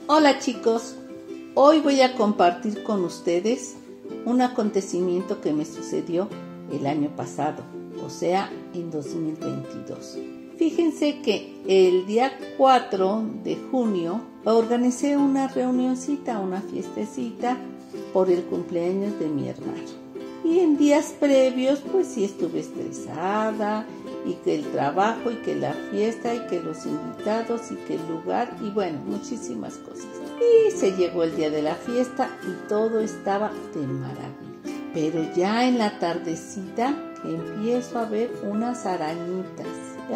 Hola chicos, hoy voy a compartir con ustedes un acontecimiento que me sucedió el año pasado, o sea, en 2022. Fíjense que el día 4 de junio organicé una reunioncita, una fiestecita por el cumpleaños de mi hermano. Y en días previos, pues sí estuve estresada, y que el trabajo, y que la fiesta, y que los invitados, y que el lugar, y bueno, muchísimas cosas. Y se llegó el día de la fiesta y todo estaba de maravilla. Pero ya en la tardecita empiezo a ver unas arañitas.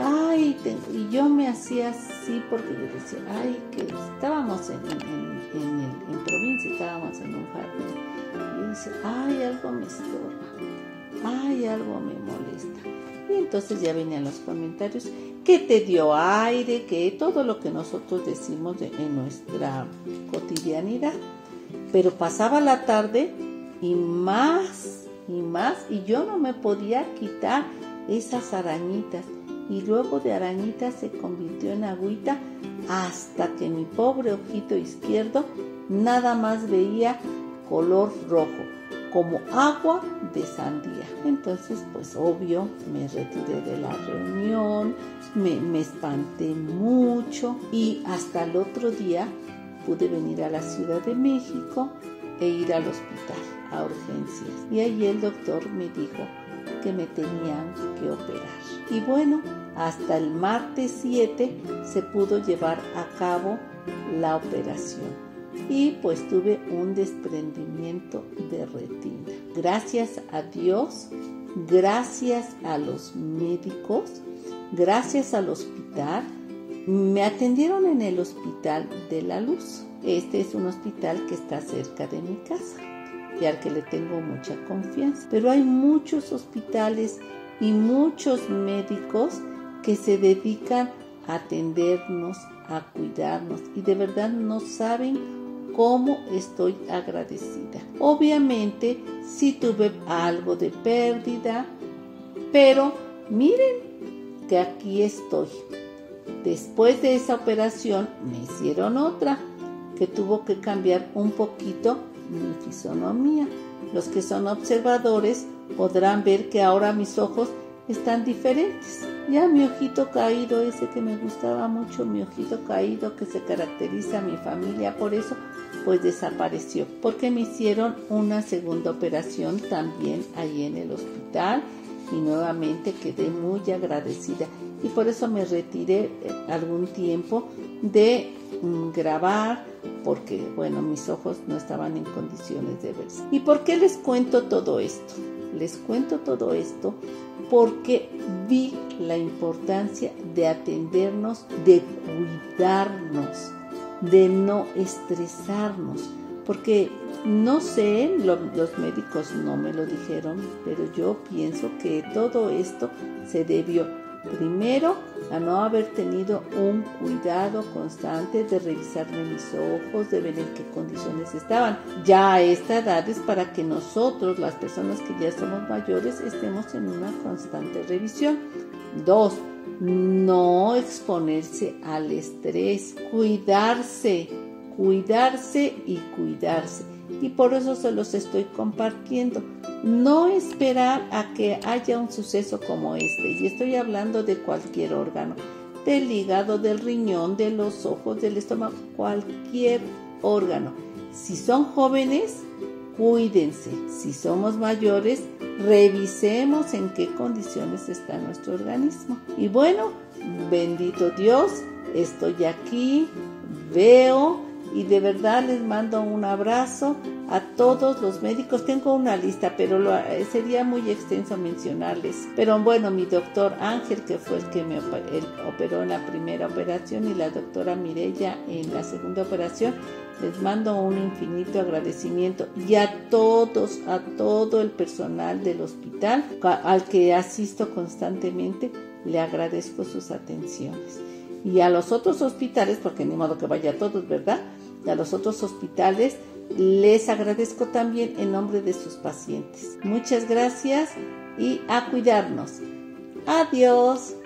Y yo me hacía así porque yo decía, que estábamos en provincia, estábamos en un jardín. Y dice, algo me estorba, algo me molesta. Y entonces ya venían los comentarios, que te dio aire, que todo lo que nosotros decimos en nuestra cotidianidad. Pero pasaba la tarde y más, y yo no me podía quitar esas arañitas. Y luego de arañitas se convirtió en agüita hasta que mi pobre ojito izquierdo nada más veía color rojo, como agua de sandía. Entonces, pues obvio, me retiré de la reunión, me espanté mucho y hasta el otro día pude venir a la Ciudad de México e ir al hospital a urgencias. Y ahí el doctor me dijo que me tenían que operar. Y bueno, hasta el martes 7 se pudo llevar a cabo la operación. Y pues tuve un desprendimiento de retina. Gracias a Dios, gracias a los médicos, gracias al hospital, me atendieron en el Hospital de la Luz. Este es un hospital que está cerca de mi casa y al que le tengo mucha confianza. Pero hay muchos hospitales y muchos médicos que se dedican a atendernos, a cuidarnos y de verdad no saben cómo estoy agradecida. Obviamente sí tuve algo de pérdida, pero miren que aquí estoy. Después de esa operación me hicieron otra que tuvo que cambiar un poquito mi fisonomía. Los que son observadores podrán ver que ahora mis ojos están diferentes. Ya mi ojito caído, ese que me gustaba mucho, mi ojito caído que se caracteriza a mi familia por eso, pues desapareció, porque me hicieron una segunda operación también ahí en el hospital y nuevamente quedé muy agradecida y por eso me retiré algún tiempo de grabar porque bueno, mis ojos no estaban en condiciones de verse. ¿Y por qué les cuento todo esto? Les cuento todo esto porque vi la importancia de atendernos, de cuidarnos, de no estresarnos, porque no sé, los médicos no me lo dijeron, pero yo pienso que todo esto se debió primero a no haber tenido un cuidado constante de revisarme mis ojos, de ver en qué condiciones estaban. Ya a esta edad es para que nosotros, las personas que ya somos mayores, estemos en una constante revisión. 2. No exponerse al estrés, cuidarse y cuidarse. Y por eso se los estoy compartiendo. No esperar a que haya un suceso como este. Y estoy hablando de cualquier órgano, del hígado, del riñón, de los ojos, del estómago, cualquier órgano. Si son jóvenes, cuídense. Si somos mayores, revisemos en qué condiciones está nuestro organismo. Y bueno, bendito Dios, estoy aquí, veo y de verdad les mando un abrazo a todos los médicos. Tengo una lista, pero sería muy extenso mencionarles. Pero bueno, mi doctor Ángel, que fue el que me operó en la primera operación, y la doctora Mireya en la segunda operación, les mando un infinito agradecimiento. Y a todo el personal del hospital al que asisto constantemente, le agradezco sus atenciones. Y a los otros hospitales, porque ni modo que vaya a todos, ¿verdad? A los otros hospitales les agradezco también en nombre de sus pacientes. Muchas gracias y a cuidarnos. Adiós.